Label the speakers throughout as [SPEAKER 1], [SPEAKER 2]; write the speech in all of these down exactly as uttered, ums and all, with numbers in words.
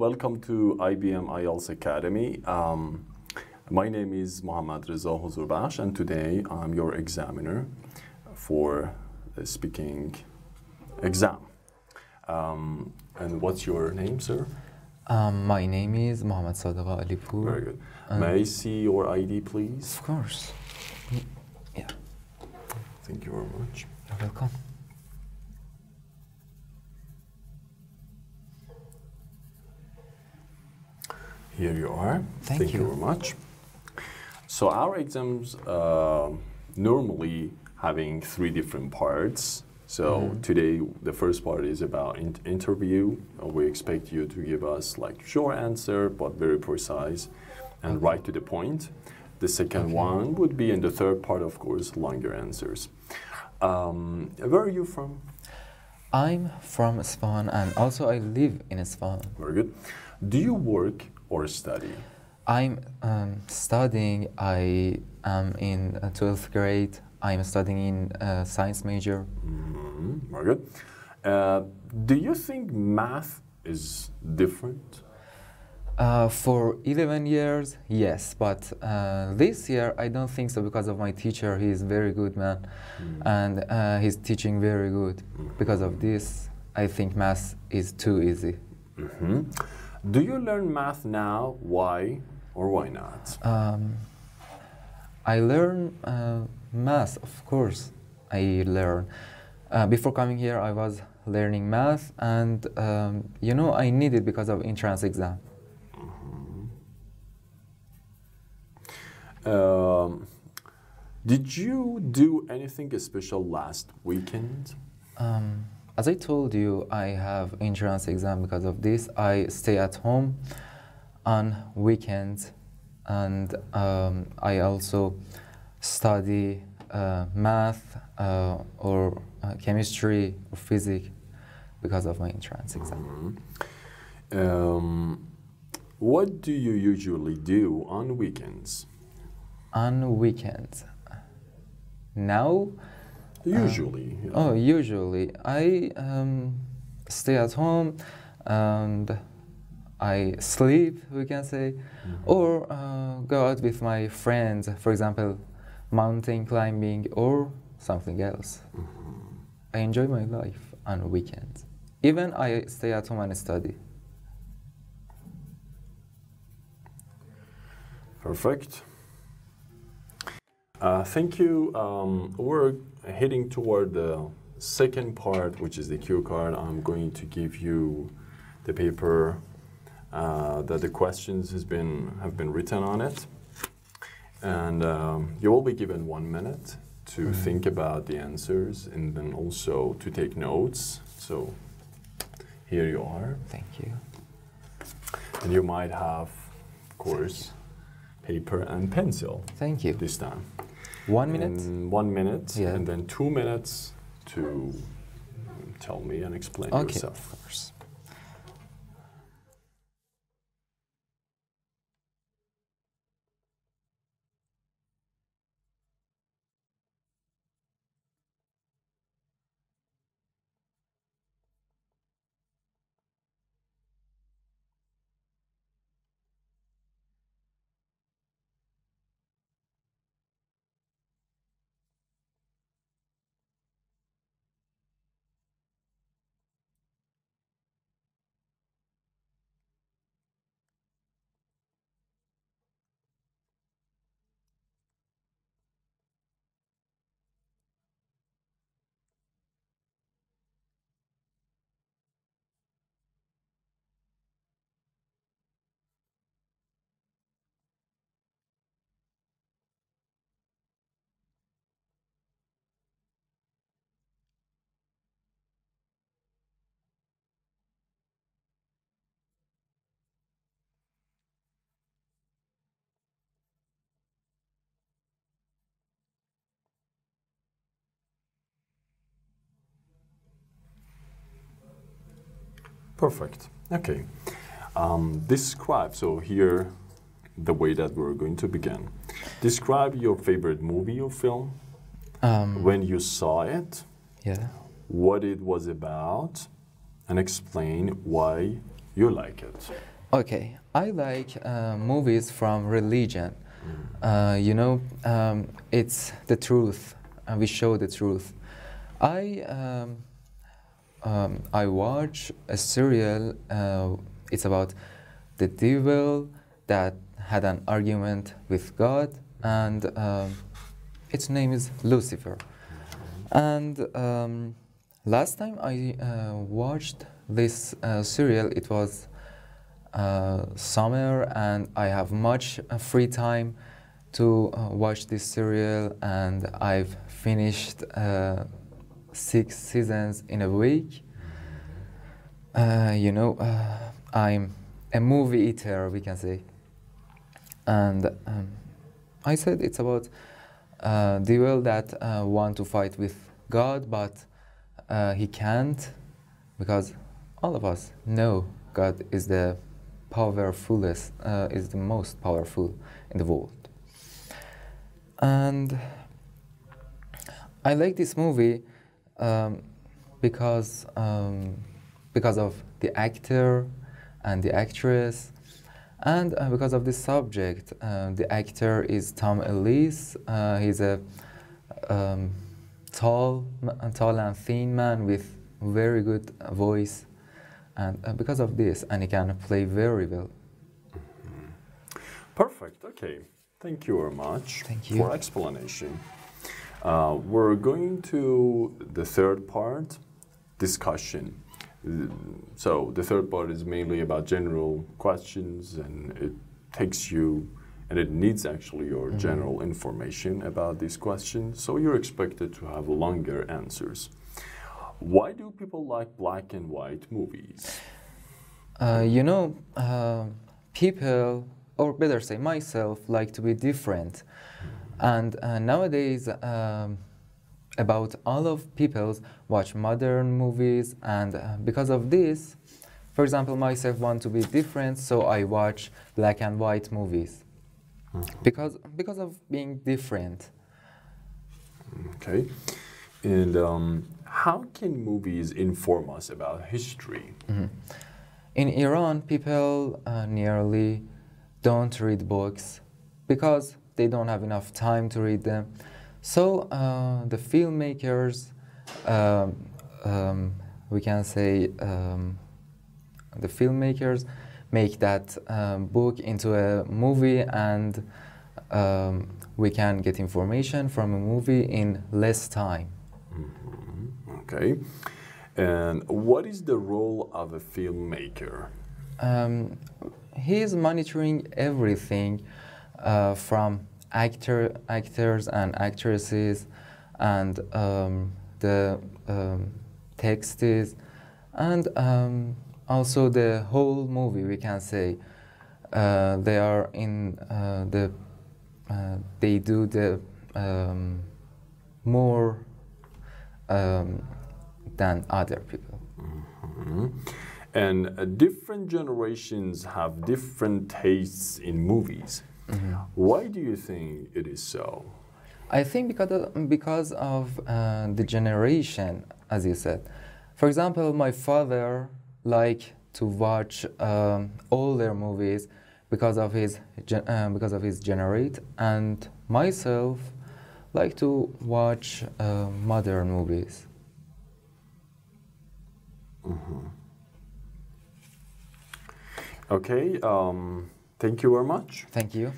[SPEAKER 1] welcome to I B M I E L T S Academy. Um, my name is Mohammad Reza Huzurbakhsh, and today I'm your examiner for the speaking exam. Um, and what's your name, sir?
[SPEAKER 2] Um, my name is Mohammad Sadaqa Alipur.
[SPEAKER 1] Very good. May I see your I D, please?
[SPEAKER 2] Of course. Yeah.
[SPEAKER 1] Thank you very much.
[SPEAKER 2] You're welcome.
[SPEAKER 1] Here you are.
[SPEAKER 2] Thank,
[SPEAKER 1] Thank
[SPEAKER 2] you.
[SPEAKER 1] you very much. So our exams uh, normally having three different parts. So
[SPEAKER 2] Mm-hmm.
[SPEAKER 1] today the first part is about in interview. Uh, we expect you to give us like short answer but very precise and
[SPEAKER 2] Okay.
[SPEAKER 1] right to the point. The second
[SPEAKER 2] Okay.
[SPEAKER 1] one would be, and the third part, of course, longer answers. Um, where are you from?
[SPEAKER 2] I'm from Isfahan and also I live in Isfahan.
[SPEAKER 1] Very good. Do you work or study?
[SPEAKER 2] I'm um, studying. I am in uh, twelfth grade. I'm studying in uh, science major.
[SPEAKER 1] Mm-hmm. Very good. Uh, do you think math is different?
[SPEAKER 2] Uh, for eleven years, yes, but uh, this year I don't think so because of my teacher. He's a very good man,
[SPEAKER 1] Mm.
[SPEAKER 2] and uh, he's teaching very good.
[SPEAKER 1] Mm-hmm.
[SPEAKER 2] Because of this, I think math is too easy.
[SPEAKER 1] Mm-hmm. Do you learn math now? Why or why not?
[SPEAKER 2] Um, I learn uh, math, of course. I learn. Uh, before coming here, I was learning math, and um, you know, I need it because of entrance exam.
[SPEAKER 1] Um, did you do anything special last weekend?
[SPEAKER 2] Um, as I told you, I have entrance exam. Because of this, I stay at home on weekends, and um, I also study uh, math uh, or uh, chemistry or physics because of my entrance exam.
[SPEAKER 1] Mm-hmm. um, what do you usually do on weekends?
[SPEAKER 2] On weekends, now.
[SPEAKER 1] Usually.
[SPEAKER 2] Uh,
[SPEAKER 1] yeah.
[SPEAKER 2] Oh, usually I um, stay at home and I sleep, we can say,
[SPEAKER 1] Mm-hmm.
[SPEAKER 2] or uh, go out with my friends, for example, mountain climbing or something else.
[SPEAKER 1] Mm-hmm.
[SPEAKER 2] I enjoy my life on weekends. Even I stay at home and study.
[SPEAKER 1] Perfect. Uh, thank you. Um, we're heading toward the second part, which is the cue card. I'm going to give you the paper uh, that the questions has been have been written on it, and um, you will be given one minute to
[SPEAKER 2] Mm-hmm.
[SPEAKER 1] think about the answers and then also to take notes. So here you are,
[SPEAKER 2] Thank you.
[SPEAKER 1] and you might have, of course, paper and pencil
[SPEAKER 2] Thank you.
[SPEAKER 1] this time.
[SPEAKER 2] One minute?
[SPEAKER 1] In one minute,
[SPEAKER 2] Yeah.
[SPEAKER 1] and then two minutes to tell me and explain
[SPEAKER 2] Okay,
[SPEAKER 1] yourself.
[SPEAKER 2] of course.
[SPEAKER 1] Perfect. Okay. Um, describe, so here, the way that we're going to begin. Describe your favorite movie or film,
[SPEAKER 2] Um,
[SPEAKER 1] when you saw it,
[SPEAKER 2] yeah.
[SPEAKER 1] what it was about, and explain why you like it.
[SPEAKER 2] Okay, I like uh, movies from religion. Uh, you know, um, it's the truth, and we show the truth. I um, um, I watch a serial. Uh, it's about the devil that had an argument with God, and um, its name is Lucifer. And um, last time I uh, watched this uh, serial, it was uh, summer, and I have much uh, free time to uh, watch this serial, and I've finished uh, six seasons in a week. Uh, you know, uh, I'm a movie eater, we can say. And um, I said it's about uh, devil that uh, want to fight with God, but uh, he can't, because all of us know God is the powerfulest, uh, is the most powerful in the world. And I like this movie um, because um, because of the actor and the actress, and uh, because of the subject. Uh, the actor is Tom Ellis. Uh, he's a um, tall, tall and thin man with very good voice, and uh, because of this, and he can play very well.
[SPEAKER 1] Mm-hmm. Perfect. Okay. Thank you very much
[SPEAKER 2] Thank you.
[SPEAKER 1] for explanation. Uh, we're going to the third part, discussion. So the third part is mainly about general questions, and it takes you, and it needs actually your mm-hmm. general information about these questions. So you're expected to have longer answers. Why do people like black and white movies?
[SPEAKER 2] Uh, you know, uh, people, or better say myself, like to be different. And uh, nowadays, um, about all of people watch modern movies, and uh, because of this, for example, myself want to be different, so I watch black and white movies. Mm-hmm. because because of being different.
[SPEAKER 1] Okay. And um, how can movies inform us about history?
[SPEAKER 2] Mm-hmm. In Iran, people uh, nearly don't read books because they don't have enough time to read them. So uh, the filmmakers, um, um, we can say, um, the filmmakers make that um, book into a movie, and um, we can get information from a movie in less time.
[SPEAKER 1] Mm-hmm. Okay. And what is the role of a filmmaker?
[SPEAKER 2] Um, he is monitoring everything uh, from actor, actors and actresses, and um, the um, texts, and um, also the whole movie, we can say. Uh, they are in uh, the, uh, they do the um, more um, than other people.
[SPEAKER 1] Mm-hmm. And uh, different generations have different tastes in movies. Mm-hmm. Why do you think it is so?
[SPEAKER 2] I think because of, because of uh, the generation, as you said. For example, my father liked to watch um, older movies because of his gen uh, because of his generate, and myself like to watch uh, modern movies.
[SPEAKER 1] Mm-hmm. Okay, um, thank you very much.
[SPEAKER 2] Thank you.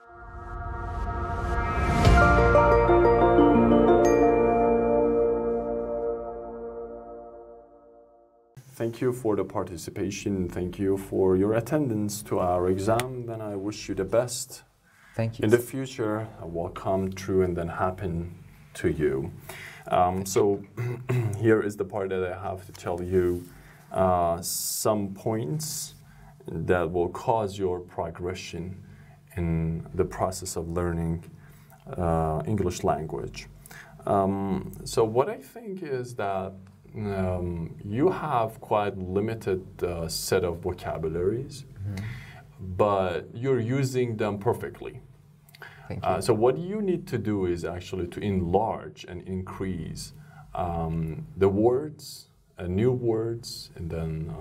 [SPEAKER 1] Thank you for the participation. Thank you for your attendance to our exam. And I wish you the best.
[SPEAKER 2] Thank you.
[SPEAKER 1] In the future, will come true and then happen to you. Um, so here is the part that I have to tell you uh, some points that will cause your progression in the process of learning uh, English language. Um, so what I think is that um, you have quite limited uh, set of vocabularies, mm-hmm. but you're using them perfectly.
[SPEAKER 2] Thank you.
[SPEAKER 1] Uh, so what you need to do is actually to enlarge and increase um, the words, uh, new words, and then uh,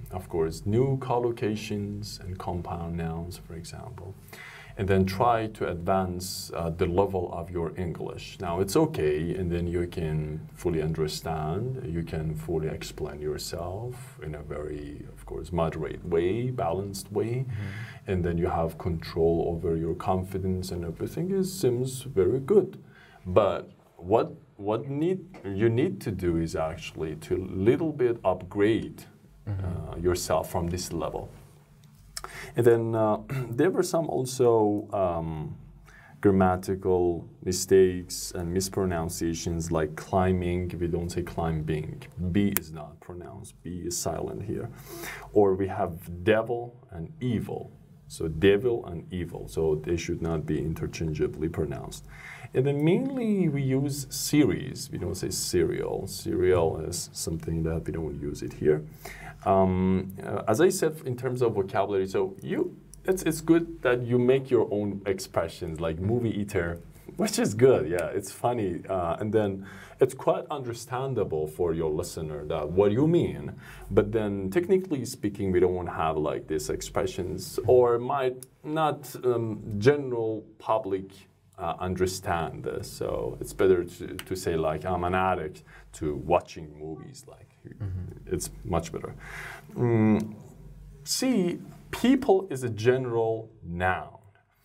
[SPEAKER 1] of course, new collocations and compound nouns, for example. And then try to advance uh, the level of your English. Now, it's okay, and then you can fully understand, you can fully explain yourself in a very, of course, moderate way, balanced way, mm-hmm. and then you have control over your confidence and everything is, seems very good. But what, what need, you need to do is actually to little bit upgrade mm-hmm. uh, yourself from this level. And then uh, there were some also um, grammatical mistakes and mispronunciations like climbing. We don't say climbing. B is not pronounced. B is silent here. Or we have devil and evil. So devil and evil. So they should not be interchangeably pronounced. And then mainly we use series. We don't say serial. Serial is something that we don't use it here. Um, uh, as I said, in terms of vocabulary, so you, it's, it's good that you make your own expressions, like movie eater, which is good, yeah, it's funny. Uh, and then it's quite understandable for your listener that what you mean, but then technically speaking, we don't want to have like these expressions or might not um, general public uh, understand this. So it's better to, to say like, I'm an addict to watching movies, like. Mm-hmm. It's much better. Mm, see, people is a general noun.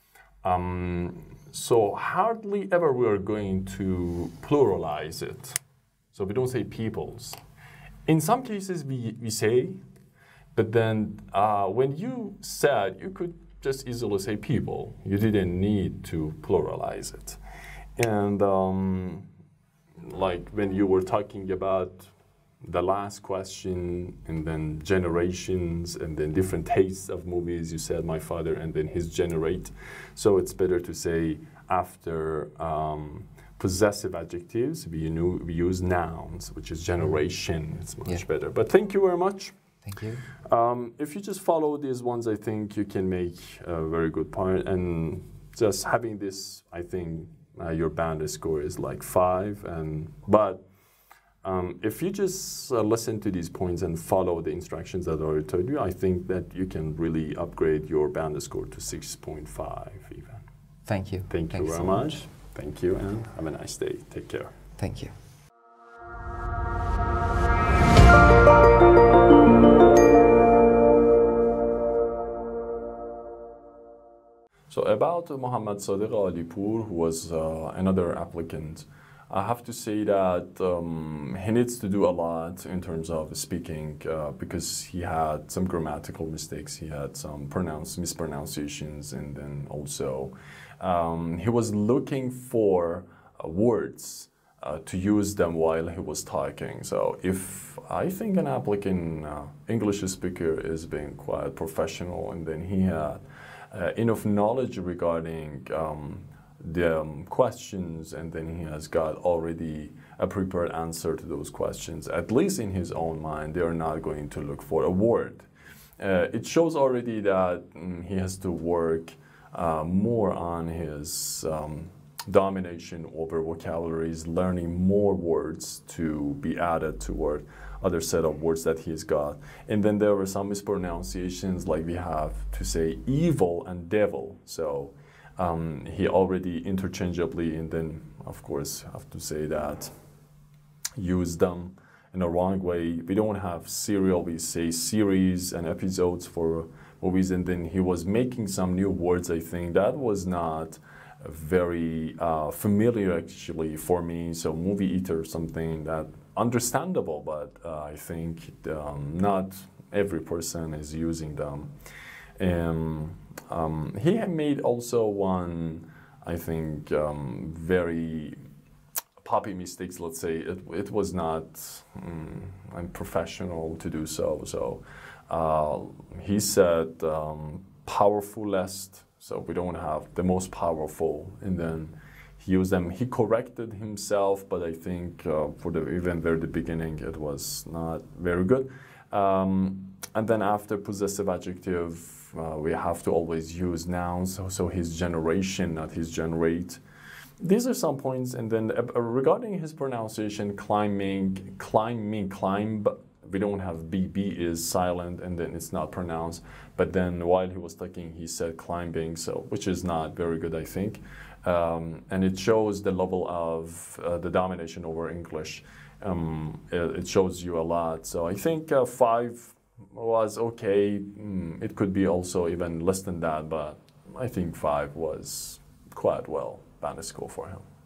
[SPEAKER 1] Um, so hardly ever we are going to pluralize it. So we don't say peoples. In some cases we, we say, but then uh, when you said, you could just easily say people. You didn't need to pluralize it. And um, like when you were talking about the last question, and then generations, and then different tastes of movies. You said my father, and then his generate. So it's better to say after um, possessive adjectives, we, knew, we use nouns, which is generation. It's much yeah. better. But thank you very much.
[SPEAKER 2] Thank you.
[SPEAKER 1] Um, if you just follow these ones, I think you can make a very good point. And just having this, I think uh, your band score is like five. And but. Um, if you just uh, listen to these points and follow the instructions that I already told you, I think that you can really upgrade your band score to six point five even.
[SPEAKER 2] Thank you.
[SPEAKER 1] Thank
[SPEAKER 2] Thanks
[SPEAKER 1] you very
[SPEAKER 2] so
[SPEAKER 1] much.
[SPEAKER 2] much.
[SPEAKER 1] Thank you and have a nice day. Take care.
[SPEAKER 2] Thank you.
[SPEAKER 1] So about uh, Mohammad Sadiq Alipur, who was uh, another applicant, I have to say that um, he needs to do a lot in terms of speaking uh, because he had some grammatical mistakes, he had some pronounce mispronunciations, and then also um, he was looking for uh, words uh, to use them while he was talking. So if I think an applicant uh, English speaker is being quite professional, and then he had uh, enough knowledge regarding um, the um, questions, and then he has got already a prepared answer to those questions, at least in his own mind. They are not going to look for a word. Uh, it shows already that mm, he has to work uh, more on his um, domination over vocabularies, learning more words to be added toward other set of words that he's got. And then there were some mispronunciations, like we have to say evil and devil. So Um, he already interchangeably, and then of course have to say that, use them in a wrong way. We don't have serial, we say series and episodes for movies, and then he was making some new words. I think that was not very uh, familiar actually for me. So movie eater, something that understandable, but uh, I think um, not every person is using them. Um, Um, he had made also one, I think, um, very poppy mistakes, let's say. It, it was not um, unprofessional to do so. So uh, he said um, powerfulest, so we don't have the most powerful, and then he used them. He corrected himself, but I think uh, for the even very the beginning, it was not very good. Um, and then after possessive adjective, Uh, we have to always use nouns, so, so his generation, not his generate. These are some points, and then uh, regarding his pronunciation, climbing, climbing, climb, we don't have B. B is silent and then it's not pronounced. But then while he was talking, he said climbing, so which is not very good, I think. Um, and it shows the level of uh, the domination over English. Um, it, it shows you a lot. So I think uh, five was okay. Mm, it could be also even less than that, but I think five was quite well balanced score for him.